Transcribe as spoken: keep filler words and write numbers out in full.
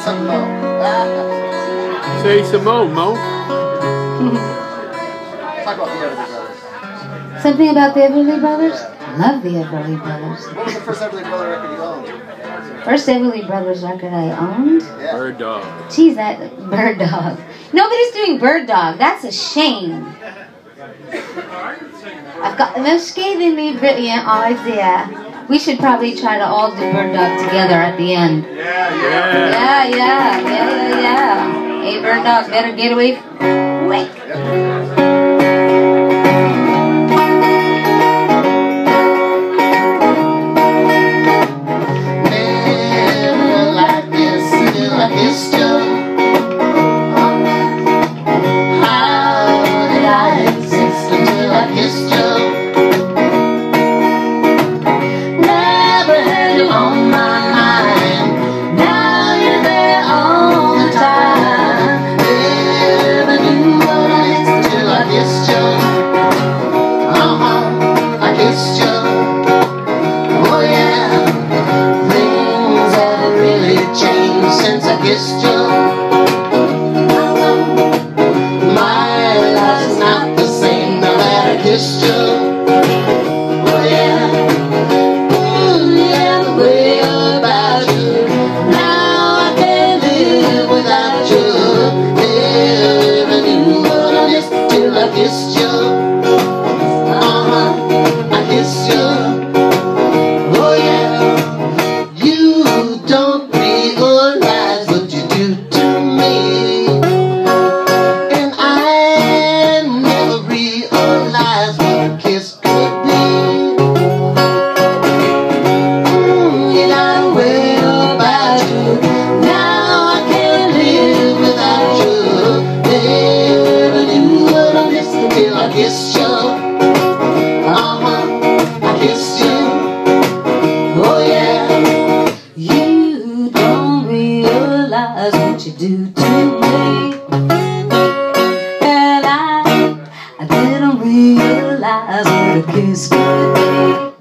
something, Mo. Say some more, Mo. Talk about the Everly Brothers. Something about the Everly Brothers? I love the Everly Brothers. What was the first Everly Brother record you owned? First Everly Brothers record I owned? Yeah. Bird Dog. Geez, that Bird Dog. Nobody's doing Bird Dog. That's a shame. I've got the most scathingly brilliant idea. We should probably try to all do Bird Dog together at the end. Yeah. Yeah, yeah, yeah, yeah, yeah. Hey, Bird Dog, better get away. Wait. Never like this until I kissed you. How did I exist until I kissed you? Never had you on my mind. Now you're there all the time. Never knew what I missed until I kissed you. Uh-huh, I kissed you. Oh yeah. Things haven't really changed since I kissed you. My life's not the same now that I kissed you. Oh yeah. Ooh, yeah, the way about you. Now I can't live without you. Never knew what I missed till I kissed you. Uh-huh, I kissed you. Oh yeah. You don't realize what you do to me. And I never realized what a kiss could be. Mm, you got a way about you. Now I can't live without you. Never knew what I missed until I kissed you. Uh-huh, I kissed you. Oh yeah. You don't realize what you do to me. And I, I didn't realize what a kiss could be.